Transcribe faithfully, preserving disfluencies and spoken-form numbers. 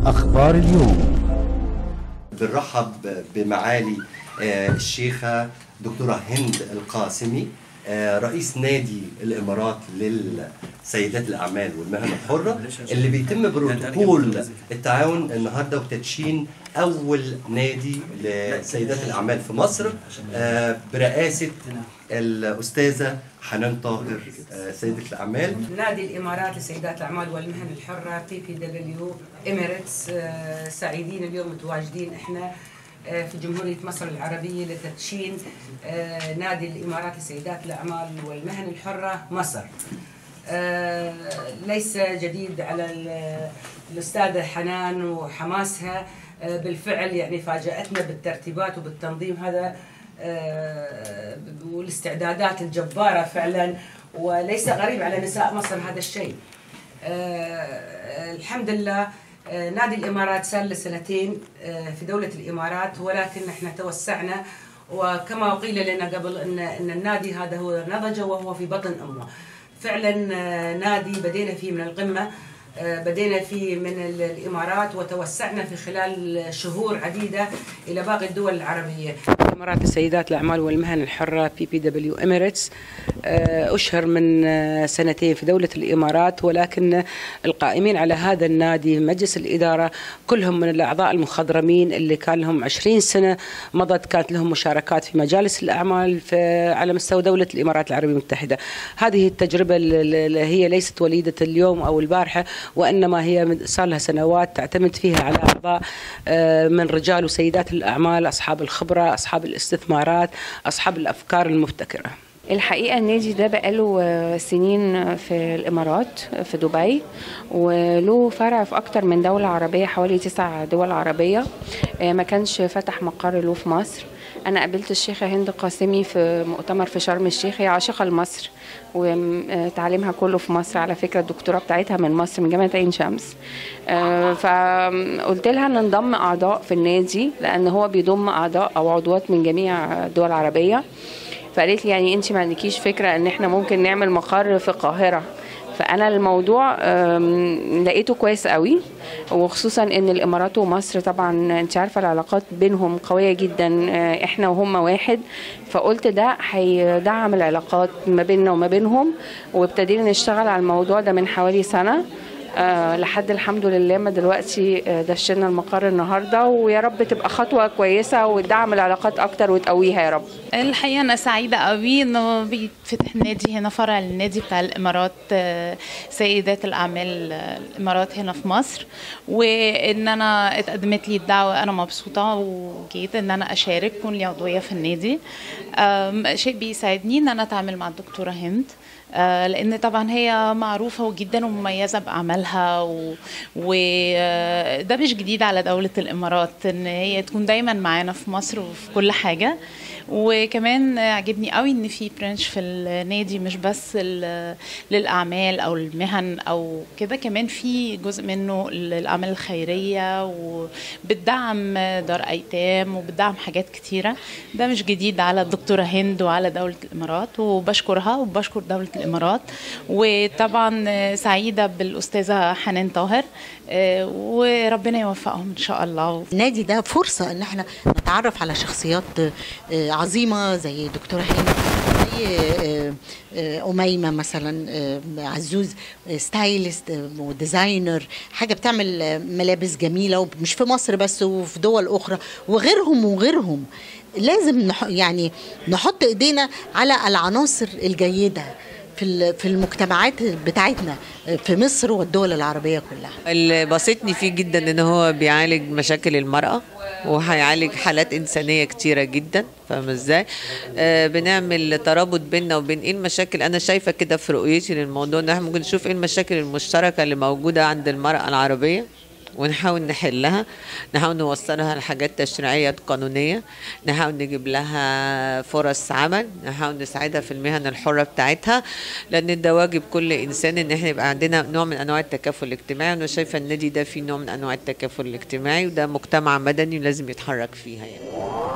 أخبار اليوم. بنرحب بمعالي الشيخة دكتورة هند القاسمي، رئيس نادي الإمارات للسيدات الأعمال والمهن الحرة، اللي بيتم بروتوكول التعاون النهارده وتدشين أول نادي لسيدات الأعمال في مصر برئاسة الأستاذة حنان طاهر سيدة الأعمال. نادي الإمارات لسيدات الأعمال والمهن الحرة بي بي دبليو إميريتس، سعيدين اليوم متواجدين إحنا في جمهورية مصر العربية لتدشين نادي الإمارات لسيدات الأعمال والمهن الحرة مصر. ليس جديد على الأستاذة حنان وحماسها، بالفعل يعني فاجأتنا بالترتيبات وبالتنظيم هذا والاستعدادات الجبارة فعلا، وليس غريب على نساء مصر هذا الشيء. الحمد لله نادي الإمارات صار له سنتين في دولة الإمارات، ولكن احنا توسعنا، وكما قيل لنا قبل ان ان النادي هذا هو نضج وهو في بطن امه. فعلا نادي بدينا فيه من القمة، بدينا فيه من الإمارات وتوسعنا في خلال شهور عديدة إلى باقي الدول العربية. إمارات السيدات الأعمال والمهن الحرة بي بي دبليو إميريتس أشهر من سنتين في دولة الإمارات، ولكن القائمين على هذا النادي مجلس الإدارة كلهم من الأعضاء المخضرمين اللي كان لهم عشرين سنة مضت كانت لهم مشاركات في مجالس الأعمال في على مستوى دولة الإمارات العربية المتحدة. هذه التجربة اللي هي ليست وليدة اليوم أو البارحة، وإنما هي صار لها سنوات تعتمد فيها على أعضاء من رجال وسيدات الأعمال، أصحاب الخبرة، أصحاب الاستثمارات، أصحاب الأفكار المبتكرة. الحقيقة النادي ده بقاله سنين في الإمارات في دبي، وله فرع في أكتر من دولة عربية، حوالي تسع دول عربية. ما كانش فتح مقر له في مصر. أنا قابلت الشيخة هند قاسمي في مؤتمر في شرم الشيخ، هي عاشقة لمصر وتعليمها كله في مصر، على فكرة الدكتوراه بتاعتها من مصر من جامعة عين شمس. فقلت لها ننضم أعضاء في النادي لأن هو بيضم أعضاء أو عضوات من جميع الدول العربية. فقالت لي يعني أنت ما عندكيش فكرة أن احنا ممكن نعمل مقر في القاهرة؟ فأنا الموضوع لقيته كويس قوي، وخصوصا ان الامارات ومصر طبعا انت عارفه العلاقات بينهم قويه جدا، احنا وهم واحد. فقلت ده هيدعم العلاقات ما بيننا وما بينهم، وابتدينا نشتغل على الموضوع ده من حوالي سنه أه لحد الحمد لله ما دلوقتي دشنا المقر النهارده، ويا رب تبقى خطوه كويسه وتدعم العلاقات اكتر وتقويها يا رب. الحقيقه انا سعيده قوي انه بيتفتح النادي هنا، فرع النادي بتاع الامارات سيدات الاعمال الامارات هنا في مصر، وان انا اتقدمت لي الدعوه. انا مبسوطه وجيت ان انا اشارك كون لي عضويه في النادي. شيء بيساعدني ان انا اتعامل مع الدكتوره هند، لأن طبعا هي معروفة جدا ومميزة بأعمالها، وده مش جديد على دولة الإمارات إن هي تكون دايما معانا في مصر وفي كل حاجة. وكمان عجبني قوي إن في برانش في النادي مش بس للأعمال أو المهن أو كده، كمان في جزء منه للأعمال الخيرية وبتدعم دار أيتام وبتدعم حاجات كتيرة. ده مش جديد على الدكتورة هند وعلى دولة الإمارات، وبشكرها وبشكر دولة الإمارات. وطبعا سعيدة بالأستاذة حنان طاهر، وربنا يوفقهم إن شاء الله. النادي ده فرصة إن احنا نتعرف على شخصيات عظيمة زي دكتورة هند، زي أميمة مثلا، عزوز ستايلست وديزاينر، حاجة بتعمل ملابس جميلة ومش في مصر بس وفي دول أخرى، وغيرهم وغيرهم. لازم نح يعني نحط ايدينا على العناصر الجيدة في في المجتمعات بتاعتنا في مصر والدول العربية كلها. اللي بسطني فيه جدا ان هو بيعالج مشاكل المرأة، وهيعالج حالات إنسانية كتيرة جدا. فاهمة ازاي؟ آه بنعمل ترابط بيننا وبين ايه المشاكل. انا شايفة كده في رؤيتي للموضوع ان احنا ممكن نشوف ايه المشاكل المشتركة اللي موجودة عند المرأة العربية ونحاول نحلها، نحاول نوصلها لحاجات تشريعية قانونية، نحاول نجيب لها فرص عمل، نحاول نساعدها في المهن الحرة بتاعتها، لأن ده واجب كل إنسان إن احنا يبقى عندنا نوع من أنواع التكافل الاجتماعي. وأنا شايفة النادي ده فيه نوع من أنواع التكافل الاجتماعي، وده مجتمع مدني ولازم يتحرك فيها يعني.